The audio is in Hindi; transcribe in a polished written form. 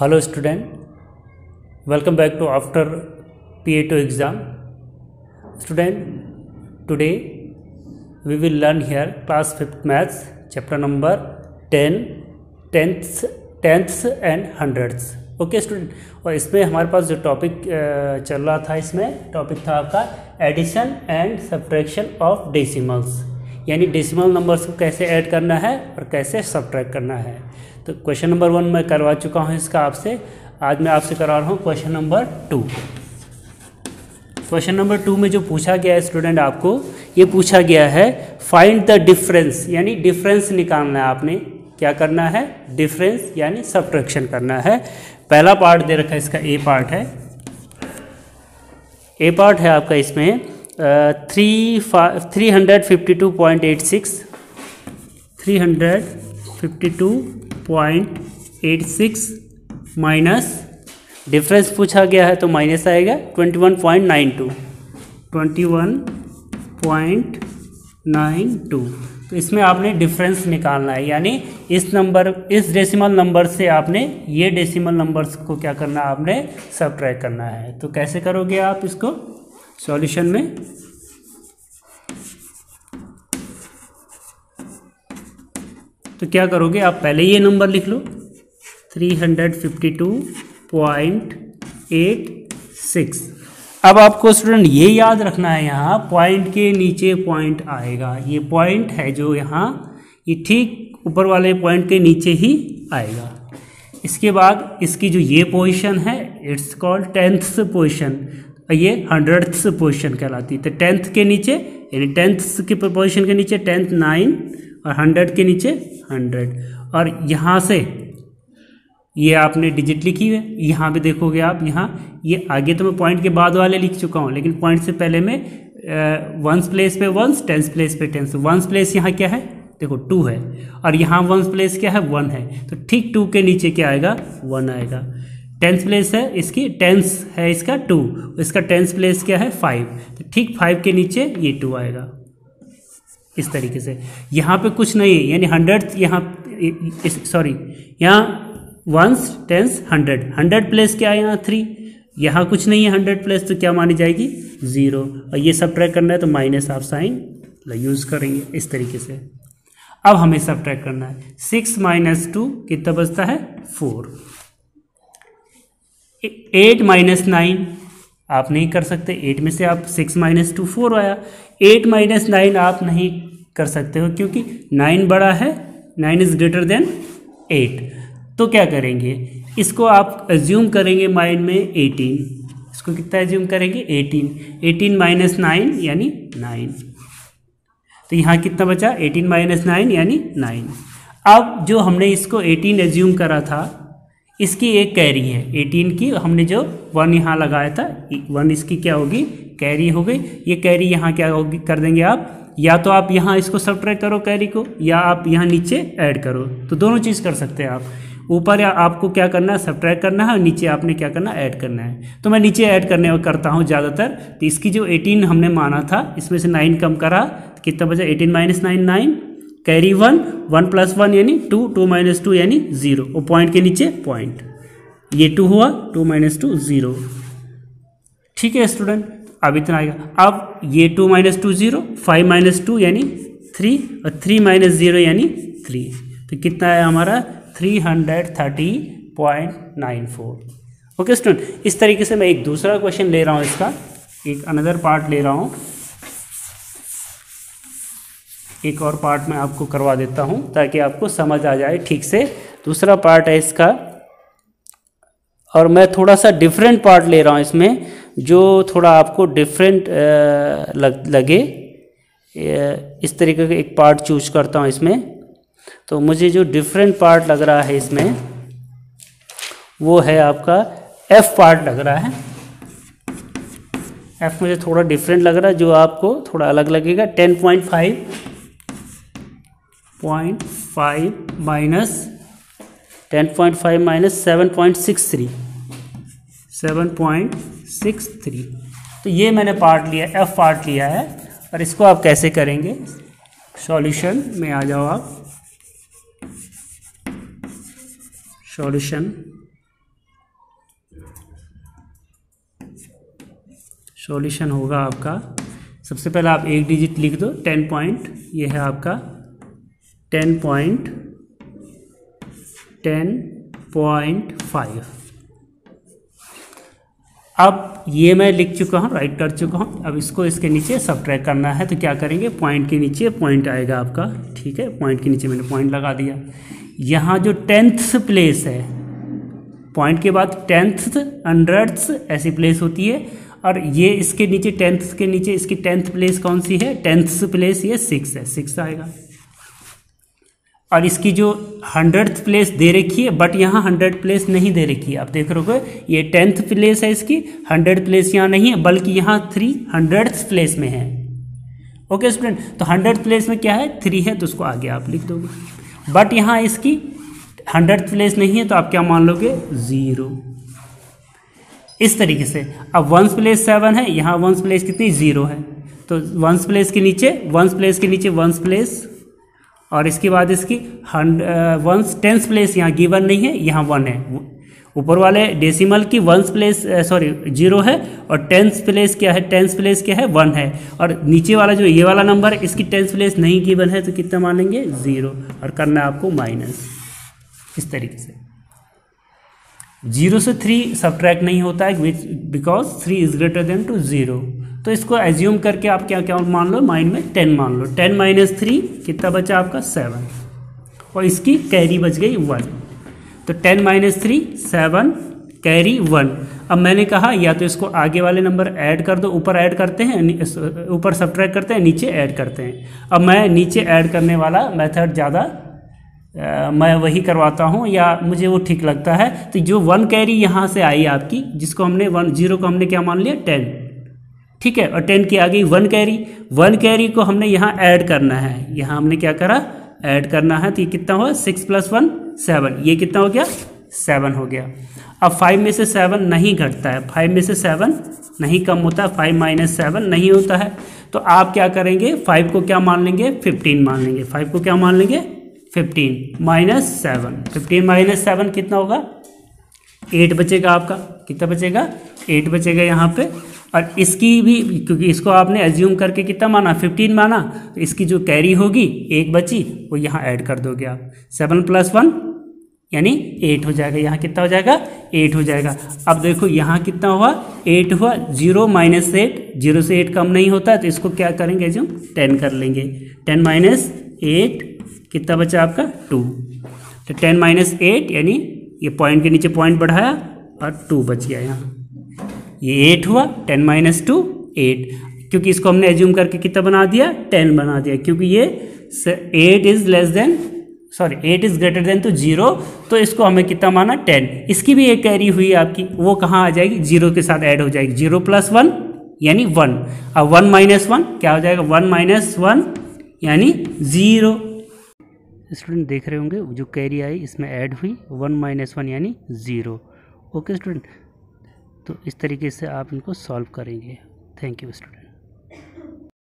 Hello student, welcome back to after PA2 exam. Student, today we will learn here class 5th maths chapter number 10, tenths and hundredths. Okay student, और इसमें हमारे पास जो टॉपिक चल रहा था, इसमें टॉपिक था आपका addition and subtraction of decimals, यानी डेसिमल नंबर्स को कैसे ऐड करना है और कैसे सब्ट्रैक्ट करना है। तो क्वेश्चन नंबर 1 मैं करवा चुका हूँ इसका आपसे। आज मैं आपसे करवा रहा हूँ क्वेश्चन नंबर 2। क्वेश्चन नंबर 2 में जो पूछा गया है स्टूडेंट, आपको ये पूछा गया है फाइंड द डिफरेंस, यानी डिफरेंस निकालना है। आपने क्या करना है? डिफरेंस यानी सब्ट्रैक्शन करना है। पहला पार्ट दे रखा है, इसका ए पार्ट है। ए पार्ट है आपका इसमें 352.86 माइनस डिफरेंस पूछा गया है तो माइनस आएगा 21.92। तो इसमें आपने डिफरेंस निकालना है, यानी इस डेसिमल नंबर से आपने ये डेसिमल नंबर्स को क्या करना है? आपने सब्ट्रैक्ट करना है। तो कैसे करोगे आप इसको सॉल्यूशन में? तो क्या करोगे आप? पहले ये नंबर लिख लो 352.86। अब आपको स्टूडेंट ये याद रखना है, यहाँ पॉइंट के नीचे पॉइंट आएगा। ये पॉइंट है जो यहाँ, ये ठीक ऊपर वाले पॉइंट के नीचे ही आएगा। इसके बाद इसकी जो ये पोजीशन है, इट्स कॉल्ड 10th पोजीशन, ये 100th पोजीशन कहलाती है। तो 10th के नीचे, यानी 10th की पोजीशन के नीचे 10th 9 और 100 के नीचे 100। और यहाँ से ये आपने डिजिट लिखी है, यहाँ पे देखोगे आप, यहाँ ये आगे तो मैं पॉइंट के बाद वाले लिख चुका हूँ, लेकिन पॉइंट से पहले में वंस प्लेस पे वंस, टेंस प्लेस पे टेंस। वंस प्लेस यहाँ क्या है? देखो 2 है, और यहाँ वंस प्लेस क्या है? 1 है। तो ठीक 2 के नीचे क्या आएगा? 1 आएगा। टेंस प्लेस है इसकी, टेंस है इसका 2, इसका टेंस प्लेस क्या है? 5। तो ठीक 5 के नीचे ये 2 आएगा। इस तरीके से यहाँ पे कुछ नहीं है, यानी 100 यहाँ, सॉरी यहाँ वंस टेंस 100 प्लेस क्या है? यहाँ 3। यहाँ कुछ नहीं है 100 प्लेस, तो क्या मानी जाएगी? 0। और ये सब्ट्रैक्ट करना है तो माइनस आप साइन यूज करेंगे इस तरीके से। अब हमें सब्ट्रैक्ट करना है 6 - 2 कितना बचता है? 4। 8 - 9 आप नहीं कर सकते, 8 में से आप 6 - 2 4 आया। 8 - 9 आप नहीं कर सकते हो क्योंकि 9 बड़ा है, 9 इज ग्रेटर देन 8। तो क्या करेंगे? इसको आप एज्यूम करेंगे माइंड में 18। इसको कितना एज्यूम करेंगे? 18 - 9 यानी 9। तो यहाँ कितना बचा? 18 - 9 यानी 9। अब जो हमने इसको 18 एज्यूम करा था, इसकी एक कैरी है 18 की, हमने जो 1 यहाँ लगाया था, 1 इसकी क्या होगी? कैरी हो गई। ये कैरी यहाँ क्या होगी? कर देंगे आप, या तो आप यहाँ इसको सब्ट्रैक्ट करो कैरी को, या आप यहाँ नीचे ऐड करो। तो दोनों चीज़ कर सकते हैं आप। ऊपर या आपको क्या करना है? सब्ट्रैक्ट करना है, और नीचे आपने क्या करना है? ऐड करना है। तो मैं नीचे ऐड करता हूँ ज़्यादातर। तो इसकी जो 18 हमने माना था, इसमें से 9 कम करा, तो कितना बचा? 18 - 9 9, कैरी 1 + 1 यानी 2, 2 - 2 यानी 0, और पॉइंट के नीचे पॉइंट, ये 2 हुआ, 2 - 2 0। ठीक है स्टूडेंट, अब इतना आएगा। अब ये 2 - 2 0, 5 - 2 यानी 3, और 3 - 0 यानी 3। तो कितना है हमारा? 330.94। ओके स्टूडेंट, इस तरीके से मैं एक दूसरा क्वेश्चन ले रहा हूँ, इसका एक अनदर पार्ट ले रहा हूँ। एक और पार्ट मैं आपको करवा देता हूँ ताकि आपको समझ आ जाए ठीक से। दूसरा पार्ट है इसका, और मैं थोड़ा सा डिफरेंट पार्ट ले रहा हूँ इसमें, जो थोड़ा आपको डिफरेंट लगे। इस तरीके का एक पार्ट चूज करता हूँ इसमें। तो मुझे जो डिफरेंट पार्ट लग रहा है इसमें, वो है आपका एफ पार्ट लग रहा है। एफ मुझे थोड़ा डिफरेंट लग रहा है, जो आपको थोड़ा अलग लगेगा। 10.5 माइनस 7.63 तो ये मैंने पार्ट लिया, एफ पार्ट लिया है। और इसको आप कैसे करेंगे? सॉल्यूशन में आ जाओ आप। सॉल्यूशन सॉल्यूशन होगा आपका, सबसे पहले आप एक डिजिट लिख दो 10 पॉइंट, ये है आपका 10.5। अब ये मैं लिख चुका हूँ, राइट कर चुका हूँ। अब इसको इसके नीचे सब्ट्रैक्ट करना है, तो क्या करेंगे, पॉइंट के नीचे पॉइंट आएगा आपका, ठीक है। पॉइंट के नीचे मैंने पॉइंट लगा दिया। यहाँ जो 10th प्लेस है, पॉइंट के बाद 10th 100th ऐसी प्लेस होती है, और ये इसके नीचे 10th के नीचे इसकी 10th प्लेस कौन सी है, 10th प्लेस ये 6 है, 6 आएगा। और इसकी जो 100th प्लेस दे रखी है, बट यहाँ 100 प्लेस नहीं दे रखी है। आप देख रहे हो ये 10th प्लेस है, इसकी 100 प्लेस यहाँ नहीं है, बल्कि यहाँ 300th प्लेस में है। ओके स्टूडेंट, तो 100th प्लेस में क्या है, 3 है, तो उसको आगे आप लिख दोगे। बट यहाँ इसकी 100th प्लेस नहीं है, तो आप क्या मान लोगे, 0। इस तरीके से। अब 1st प्लेस 7 है, यहाँ 1st प्लेस कितनी, 0 है, तो 1st प्लेस के नीचे 1st प्लेस के नीचे 1st प्लेस, और इसके बाद इसकी 10th प्लेस यहाँ गिवन नहीं है, यहाँ 1 है। ऊपर वाले डेसिमल की 1st प्लेस 0 है, और 10th प्लेस क्या है, 10th प्लेस क्या है, 1 है। और नीचे वाला जो ये वाला नंबर है, इसकी 10th प्लेस नहीं गिवन है, तो कितना मान लेंगे, 0, और करना है आपको माइनस। इस तरीके से 0 से 3 सब्ट्रैक्ट नहीं होता है, because 3 is greater than two 0। तो इसको एज्यूम करके आप क्या क्या मान लो, माइंड में 10 मान लो। 10 - 3 कितना बचा आपका, 7, और इसकी कैरी बच गई 1। तो 10 - 3 7, कैरी 1। अब मैंने कहा या तो इसको आगे वाले नंबर ऐड कर दो, ऊपर ऐड करते हैं, ऊपर सब्ट्रैक्ट करते हैं, नीचे ऐड करते हैं। अब मैं नीचे ऐड करने वाला मेथड ज़्यादा मैं वही करवाता हूँ, या मुझे वो ठीक लगता है। तो जो 1 कैरी यहाँ से आई आपकी, जिसको हमने 0 को हमने क्या मान लिया, 10, ठीक है, और 10 की आ गई 1 कैरी। 1 कैरी को हमने यहाँ ऐड करना है, यहाँ हमने क्या करा, ऐड करना है। तो ये कितना हुआ, 6 + 1 7, ये कितना हो गया, 7 हो गया। अब 5 में से 7 नहीं घटता है, 5 में से 7 नहीं कम होता, 5 - 7 नहीं होता है। तो आप क्या करेंगे, 5 को क्या मान लेंगे, 15 मान लेंगे। 5 को क्या मान लेंगे, 15 - 7। 15 - 7 कितना होगा, 8 बचेगा आपका। कितना बचेगा, 8 बचेगा यहाँ पे। और इसकी भी, क्योंकि इसको आपने एज्यूम करके कितना माना, 15 माना, तो इसकी जो कैरी होगी 1 बची, वो यहाँ ऐड कर दोगे आप। 7 + 1 यानी 8 हो जाएगा। यहाँ कितना हो जाएगा, 8 हो जाएगा। अब देखो यहाँ कितना हुआ, 8 हुआ। 0 - 8, 0 से 8 कम नहीं होता, तो इसको क्या करेंगे, एज्यूम 10 कर लेंगे। 10 - 8 कितना बचा आपका, 2। तो 10 - 8 यानी ये पॉइंट के नीचे पॉइंट बढ़ाया, और 2 बच गया यहाँ। ये 8 हुआ, 10 - 2 8, क्योंकि इसको हमने एज्यूम करके कितना बना दिया, 10 बना दिया, क्योंकि ये 8 इज ग्रेटर देन टू 0, तो इसको हमें कितना माना, 10। इसकी भी एक कैरी हुई आपकी, वो कहाँ आ जाएगी, 0 के साथ ऐड हो जाएगी। 0 + 1 यानी 1। अब 1 - 1 क्या हो जाएगा, 1 - 1 यानी 0। स्टूडेंट देख रहे होंगे जो कैरी आई इसमें ऐड हुई, 1 - 1 यानी 0। ओके स्टूडेंट, तो इस तरीके से आप इनको सॉल्व करेंगे। Thank you student.